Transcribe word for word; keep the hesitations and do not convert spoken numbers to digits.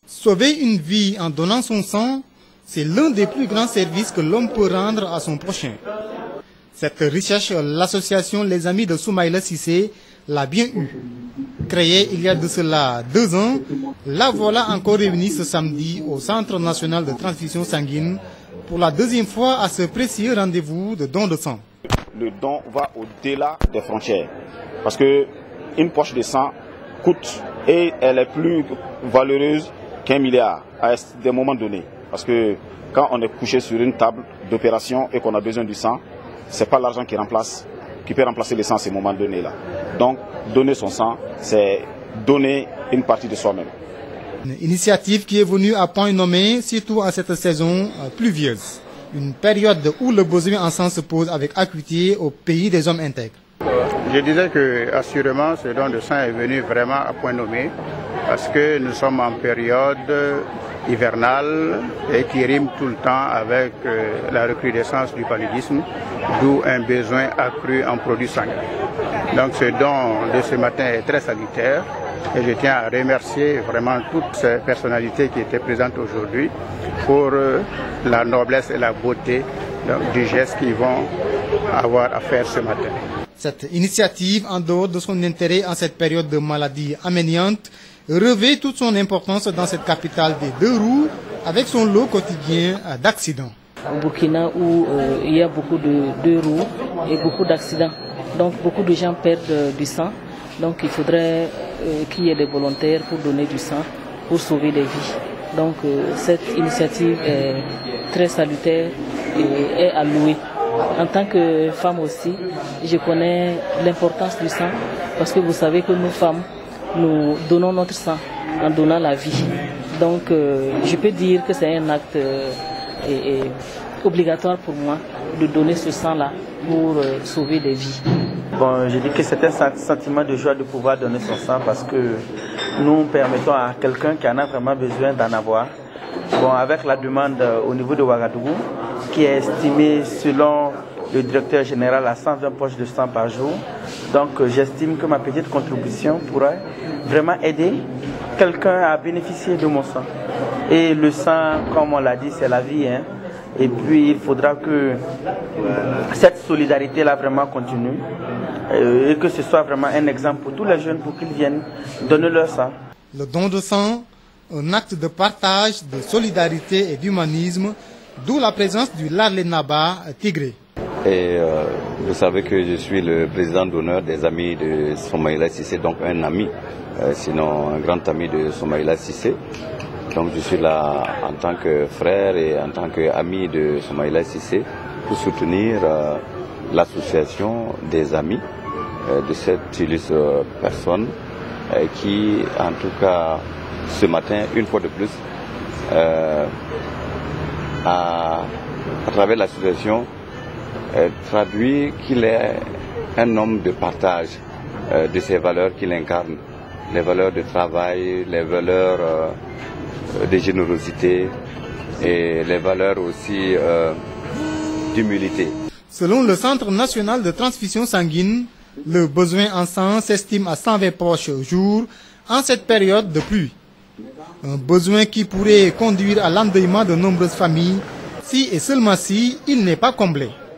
Sauver une vie en donnant son sang, c'est l'un des plus grands services que l'homme peut rendre à son prochain. Cette recherche, l'association Les Amis de Soumaïla Cissé l'a bien eue. Créée il y a de cela deux ans, la voilà encore réunie ce samedi au Centre national de transfusion sanguine pour la deuxième fois à ce précieux rendez-vous de don de sang. Le don va au-delà des frontières parce qu'une poche de sang coûte et elle est plus valeureuse qu'un milliard à des moments donnés. Parce que quand on est couché sur une table d'opération et qu'on a besoin du sang, ce n'est pas l'argent qui remplace, qui peut remplacer le sang à ces moments donnés-là. Donc, donner son sang, c'est donner une partie de soi-même. Une initiative qui est venue à point nommé, surtout à cette saison pluvieuse. Une période où le besoin en sang se pose avec acuité au pays des hommes intègres. Je disais que, assurément, ce don de sang est venu vraiment à point nommé parce que nous sommes en période hivernale et qui rime tout le temps avec euh, la recrudescence du paludisme, d'où un besoin accru en produits sanguins. Donc ce don de ce matin est très salutaire et je tiens à remercier vraiment toutes ces personnalités qui étaient présentes aujourd'hui pour euh, la noblesse et la beauté donc, du geste qu'ils vont avoir à faire ce matin. Cette initiative, en dehors de son intérêt en cette période de maladie améniante, revêt toute son importance dans cette capitale des deux roues, avec son lot quotidien d'accidents. Au Burkina, où euh, il y a beaucoup de deux roues et beaucoup d'accidents, donc beaucoup de gens perdent euh, du sang. Donc il faudrait euh, qu'il y ait des volontaires pour donner du sang, pour sauver des vies. Donc euh, cette initiative est très salutaire et est à louer. En tant que femme aussi, je connais l'importance du sang parce que vous savez que nous femmes, nous donnons notre sang en donnant la vie. Donc euh, je peux dire que c'est un acte euh, et, et obligatoire pour moi de donner ce sang-là pour euh, sauver des vies. Bon, je dis que c'est un sentiment de joie de pouvoir donner son sang parce que nous permettons à quelqu'un qui en a vraiment besoin d'en avoir. Bon, avec la demande au niveau de Ouagadougou, qui est estimée selon le directeur général à cent vingt poches de sang par jour. Donc j'estime que ma petite contribution pourrait vraiment aider quelqu'un à bénéficier de mon sang. Et le sang, comme on l'a dit, c'est la vie. Hein. Et puis il faudra que cette solidarité-là vraiment continue et que ce soit vraiment un exemple pour tous les jeunes pour qu'ils viennent donner leur sang. Le don de sang, un acte de partage, de solidarité et d'humanisme, d'où la présence du Larlé Naba Tigré. Et euh, vous savez que je suis le président d'honneur des Amis de Soumaïla Cissé, donc un ami, euh, sinon un grand ami de Soumaïla Cissé. Donc je suis là en tant que frère et en tant qu'ami de Soumaïla Cissé pour soutenir euh, l'association des amis euh, de cette illustre personne euh, qui, en tout cas, ce matin, une fois de plus, euh, a, à travers l'association, euh, traduit qu'il est un homme de partage euh, de ces valeurs qu'il incarne, les valeurs de travail, les valeurs euh, de générosité et les valeurs aussi euh, d'humilité. Selon le Centre national de transfusion sanguine, le besoin en sang s'estime à cent vingt poches au jour en cette période de pluie. Un besoin qui pourrait conduire à l'endeuillement de nombreuses familles si et seulement si il n'est pas comblé.